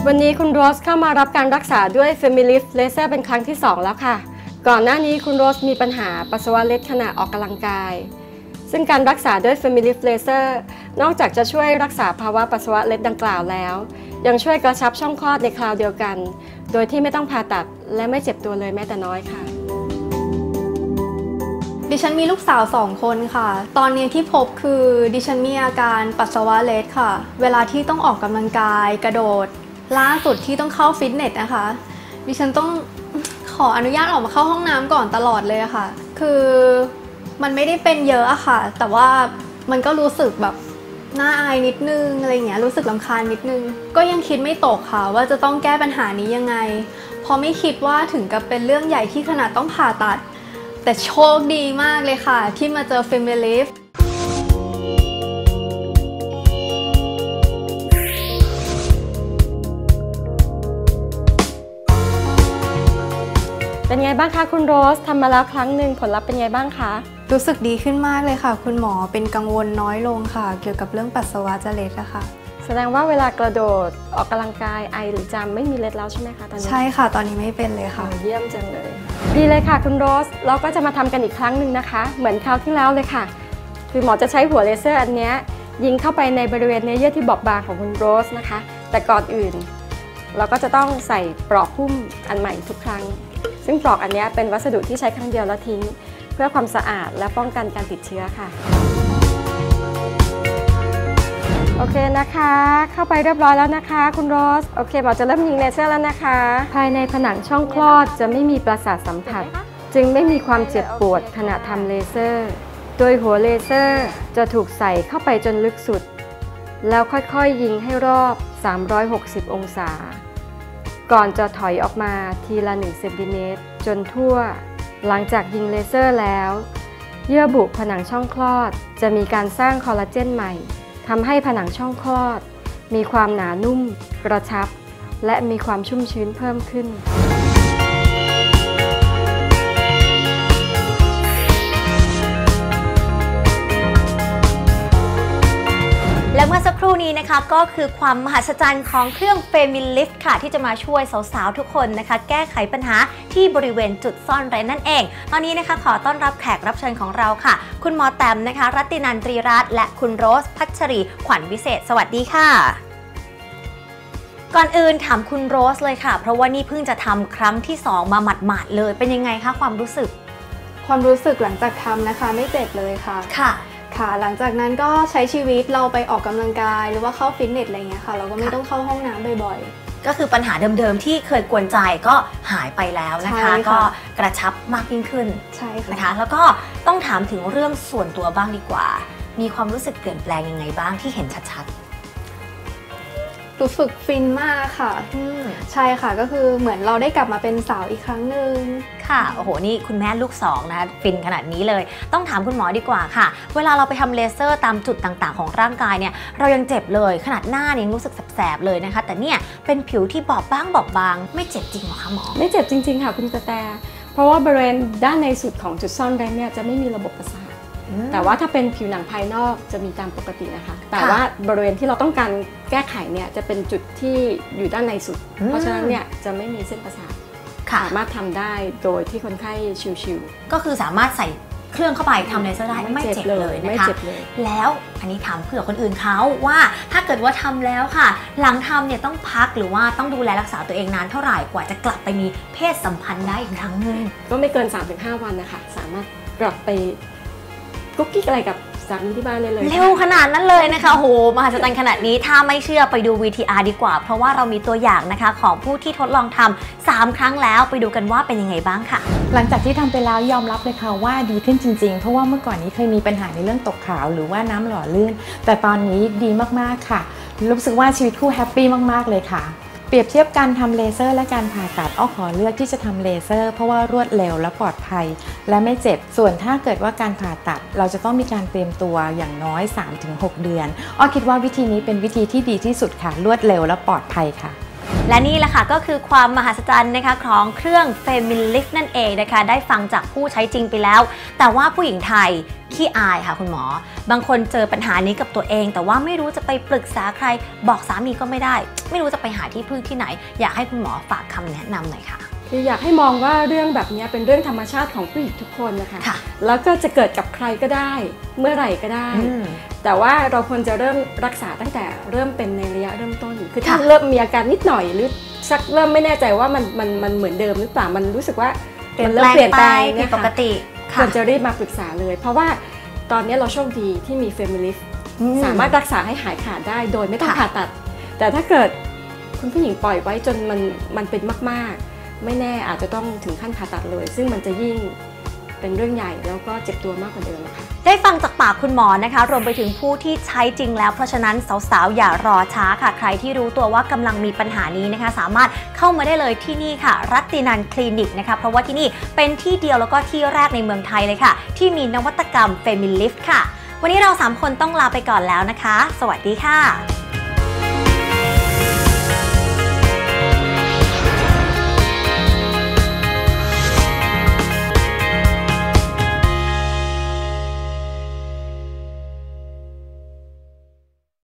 วันนี้คุณโรสเข้ามารับการรักษาด้วย Femilift Laser เป็นครั้งที่ 2 แล้วค่ะ ก่อนหน้านี้คุณโรสมีปัญหาปัสสาวะเล็ดขณะออกกำลังกายซึ่งการรักษาด้วย Femilift Laser นอกจากจะช่วยรักษาภาวะปัสสาวะเล็ดดังกล่าวแล้วยังช่วยกระชับช่องคลอดในคราวเดียวกันโดยที่ไม่ต้องผ่าตัดและไม่เจ็บตัวเลยแม้แต่น้อยค่ะดิฉันมีลูกสาว2 คนค่ะตอนนี้ที่พบคือดิฉันมีอาการปัสสาวะเล็ดค่ะเวลาที่ต้องออกกำลังกายกระโดดล่าสุดที่ต้องเข้าฟิตเนสนะคะดิฉันต้องขออนุญาตออกมาเข้าห้องน้ำก่อนตลอดเลยอะค่ะคือมันไม่ได้เป็นเยอะอะค่ะแต่ว่ามันก็รู้สึกแบบน่าอายนิดนึงอะไรเงี้ยรู้สึกรำคาญนิดนึงก็ยังคิดไม่ตกค่ะว่าจะต้องแก้ปัญหานี้ยังไงเพราะไม่คิดว่าถึงกับเป็นเรื่องใหญ่ที่ขนาดต้องผ่าตัดแต่โชคดีมากเลยค่ะที่มาเจอ Femilift เป็นไงบ้างคะคุณโรสทำมาแล้วครั้งหนึ่งผลลัพธ์เป็นไงบ้างคะรู้สึกดีขึ้นมากเลยค่ะคุณหมอเป็นกังวลน้อยลงค่ะเกี่ยวกับเรื่องปัสสาวะจะเล็ดอะค่ะแสดงว่าเวลากระโดดออกกำลังกายไอหรือจามไม่มีเล็ดแล้วใช่ไหมคะตอนนี้ใช่ค่ะตอนนี้ไม่เป็นเลยค่ะเยี่ยมจังเลยดีเลยค่ะคุณโรสเราก็จะมาทำกันอีกครั้งหนึ่งนะคะเหมือนคราวที่แล้วเลยค่ะคือหมอจะใช้หัวเลเซอร์อันนี้ยิงเข้าไปในบริเวณเนื้อเยื่อที่บอบบางของคุณโรสนะคะแต่ก่อนอื่นเราก็จะต้องใส่ปลอกหุ้มอันใหม่ทุกครั้งซึ่งปลอกอันนี้เป็นวัสดุที่ใช้ครั้งเดียวแล้วทิ้งเพื่อความสะอาดและป้องกันการติดเชื้อค่ะโอเคนะคะเข้าไปเรียบร้อยแล้วนะคะคุณโรสโอเคหมอจะเริ่มยิงเลเซอร์แล้วนะคะภายในผนังช่องคลอดจะไม่มีประสาทสัมผัสจึงไม่มีความเจ็บปวดขณะทำเลเซอร์โดยหัวเลเซอร์จะถูกใส่เข้าไปจนลึกสุดแล้วค่อยๆยิงให้รอบ360องศาก่อนจะถอยออกมาทีละ1เซนติเมตรจนทั่วหลังจากยิงเลเซอร์แล้วเยื่อบุผนังช่องคลอดจะมีการสร้างคอลลาเจนใหม่ทำให้ผนังช่องคลอดมีความหนานุ่มกระชับและมีความชุ่มชื้นเพิ่มขึ้นและเมื่อสักครู่นี้นะคะก็คือความมหัศจรรย์ของเครื่อง Femilift ค่ะที่จะมาช่วยสาวๆทุกคนนะคะแก้ไขปัญหาที่บริเวณจุดซ่อนเร้นนั่นเองตอนนี้นะคะขอต้อนรับแขกรับเชิญของเราค่ะคุณหมอแต้มนะคะรัตตินันตรีรัตน์และคุณโรสพัชรีขวัญวิเศษสวัสดีค่ะก่อนอื่นถามคุณโรสเลยค่ะเพราะว่านี่เพิ่งจะทำครั้งที่2มาหมาดๆเลยเป็นยังไงคะความรู้สึกหลังจากทำนะคะไม่เจ็บเลยค่ะค่ะหลังจากนั้นก็ใช้ชีวิตเราไปออกกำลังกายหรือว่าเข้าฟิตเนสอะไรเงี้ยค่ะเราก็ไม่ต้องเข้าห้องน้ำบ่อยๆก็คือปัญหาเดิมๆที่เคยกวนใจก็หายไปแล้วนะคะก็กระชับมากยิ่งขึ้นใช่ค่ะนะคะแล้วก็ต้องถามถึงเรื่องส่วนตัวบ้างดีกว่ามีความรู้สึกเปลี่ยนแปลงยังไงบ้างที่เห็นชัดๆรู้สึกฟินมากค่ะใช่ค่ะก็คือเหมือนเราได้กลับมาเป็นสาวอีกครั้งหนึ่งค่ะโอ้โหนี่คุณแม่ลูก2นะคะฟินขนาดนี้เลยต้องถามคุณหมอดีกว่าค่ะเวลาเราไปทำเลเซอร์ตามจุดต่างๆของร่างกายเนี่ยเรายังเจ็บเลยขนาดหน้าเนี่ยรู้สึกแสบๆเลยนะคะแต่เนี่ยเป็นผิวที่บอบบางไม่เจ็บจริงหรอคะหมอไม่เจ็บจริงๆค่ะคุณกระแตเพราะว่าบริเวณด้านในสุดของจุดซ่อนเร้นเนี่ยจะไม่มีระบบประสาทแต่ว่าถ้าเป็นผิวหนังภายนอกจะมีตามปกตินะคะแต่ว่าบริเวณที่เราต้องการแก้ไขเนี่ยจะเป็นจุดที่อยู่ด้านในสุดเพราะฉะนั้นเนี่ยจะไม่มีเส้นประสาทสามารถทำได้โดยที่คนไข้ชิวๆก็คือสามารถใส่เครื่องเข้าไปทำเลเซอร์ได้ไม่เจ็บเลยนะคะแล้วอันนี้ถามเผื่อคนอื่นเขาว่าถ้าเกิดว่าทำแล้วค่ะหลังทำเนี่ยต้องพักหรือว่าต้องดูแลรักษาตัวเองนานเท่าไหร่กว่าจะกลับไปมีเพศสัมพันธ์ได้อีกครั้งนึงก็ไม่เกิน 3-5 วันนะคะสามารถกลับไปกุ๊กกิ๊กอะไรกับสามีที่บ้านได้เลยเร็วขนาดนั้นเลยนะคะโหมหัศจรรย์ขนาดนี้ถ้าไม่เชื่อไปดู VTR ดีกว่าเพราะว่าเรามีตัวอย่างนะคะของผู้ที่ทดลองทำ3 ครั้งแล้วไปดูกันว่าเป็นยังไงบ้างค่ะหลังจากที่ทำไปแล้วยอมรับเลยค่ะว่าดีขึ้นจริงๆเพราะว่าเมื่อก่อนนี้เคยมีปัญหาในเรื่องตกขาวหรือว่าน้ำหล่อลื่นแต่ตอนนี้ดีมากๆค่ะรู้สึกว่าชีวิตคู่แฮปปี้มากๆเลยค่ะเปรียบเทียบการทำเลเซอร์และการผ่าตัดอ้อขอเลือกที่จะทำเลเซอร์เพราะว่ารวดเร็วและปลอดภัยและไม่เจ็บส่วนถ้าเกิดว่าการผ่าตัดเราจะต้องมีการเตรียมตัวอย่างน้อย 3-6 เดือนอ้อคิดว่าวิธีนี้เป็นวิธีที่ดีที่สุดค่ะรวดเร็วและปลอดภัยค่ะและนี่แหละค่ะก็คือความมหัศจรรย์นะคะของเครื่อง Femilift นั่นเองนะคะได้ฟังจากผู้ใช้จริงไปแล้วแต่ว่าผู้หญิงไทยขี้อายค่ะคุณหมอบางคนเจอปัญหานี้กับตัวเองแต่ว่าไม่รู้จะไปปรึกษาใครบอกสามีก็ไม่ได้ไม่รู้จะไปหาที่พึ่งที่ไหนอยากให้คุณหมอฝากคำแนะนำหน่อยค่ะคืออยากให้มองว่าเรื่องแบบนี้เป็นเรื่องธรรมชาติของผู้หญิงทุกคนนะคะค่ะแล้วก็จะเกิดกับใครก็ได้เมื่อไหร่ก็ได้ แต่ว่าเราควรจะเริ่มรักษาตั้งแต่เริ่มเป็นในระยะเริ่มต้นคือถ้าเริ่มมีอาการนิดหน่อยหรือสักเริ่มไม่แน่ใจว่ามันเหมือนเดิมหรือเปล่ามันรู้สึกว่ามันเริ่มเปลี่ยนแปลงผิดปกติควรจะรีบมาปรึกษาเลยเพราะว่าตอนนี้เราโชคดีที่มี Femilift สามารถรักษาให้หายขาดได้โดยไม่ต้องผ่าตัดแต่ถ้าเกิดคุณผู้หญิงปล่อยไว้จนมันเป็นมากๆไม่แน่อาจจะต้องถึงขั้นผ่าตัดเลยซึ่งมันจะยิ่งเป็นเรื่องใหญ่แล้วก็เจ็บตัวมากกว่าเดิมนะคะได้ฟังจากปากคุณหมอนะคะรวมไปถึงผู้ที่ใช้จริงแล้วเพราะฉะนั้นสาวๆอย่ารอช้าค่ะใครที่รู้ตัวว่ากำลังมีปัญหานี้นะคะสามารถเข้ามาได้เลยที่นี่ค่ะรัตตินันคลินิกนะคะเพราะว่าที่นี่เป็นที่เดียวแล้วก็ที่แรกในเมืองไทยเลยค่ะที่มีนวัตกรรม Femilift ค่ะวันนี้เรา3คนต้องลาไปก่อนแล้วนะคะสวัสดีค่ะ